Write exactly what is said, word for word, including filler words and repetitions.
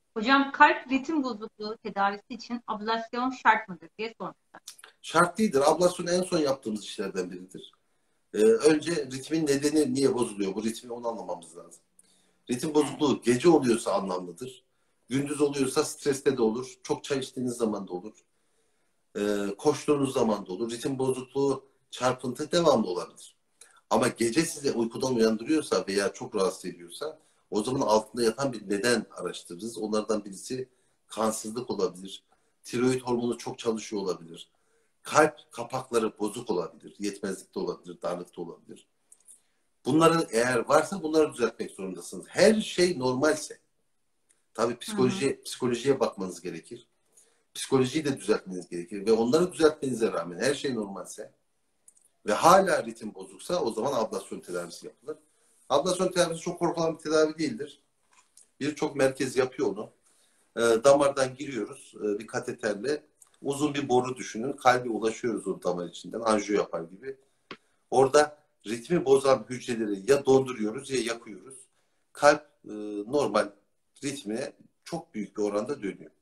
Hocam kalp ritim bozukluğu tedavisi için ablasyon şart mıdır diye sormuşlar. Şart değildir. Ablasyon en son yaptığımız işlerden biridir. Ee, önce ritmin nedeni niye bozuluyor? Bu ritmi onu anlamamız lazım. Ritim Evet. bozukluğu gece oluyorsa anlamlıdır. Gündüz oluyorsa streste de olur. Çok çay içtiğiniz zaman da olur. Ee, koştuğunuz zaman da olur. Ritim bozukluğu çarpıntı devamlı olabilir. Ama gece sizi uykudan uyandırıyorsa veya çok rahatsız ediyorsa o zaman altında yatan bir neden araştırırız. Onlardan birisi kansızlık olabilir. Tiroid hormonu çok çalışıyor olabilir. Kalp kapakları bozuk olabilir. Yetmezlikte olabilir, darlıkta olabilir. Bunların eğer varsa bunları düzeltmek zorundasınız. Her şey normalse. Tabii Hı hı. psikoloji, psikolojiye bakmanız gerekir. Psikolojiyi de düzeltmeniz gerekir. Ve onları düzeltmenize rağmen her şey normalse ve hala ritim bozuksa o zaman ablasyon tedavisi yapılır. Ablasyon tedavisi çok korkulan bir tedavi değildir. Birçok merkez yapıyor onu. E, damardan giriyoruz e, bir kateterle. Uzun bir boru düşünün. Kalbe ulaşıyoruz o damar içinden. Anjiyo yapar gibi. Orada ritmi bozan hücreleri ya donduruyoruz ya yakıyoruz. Kalp e, normal ritmine çok büyük bir oranda dönüyor.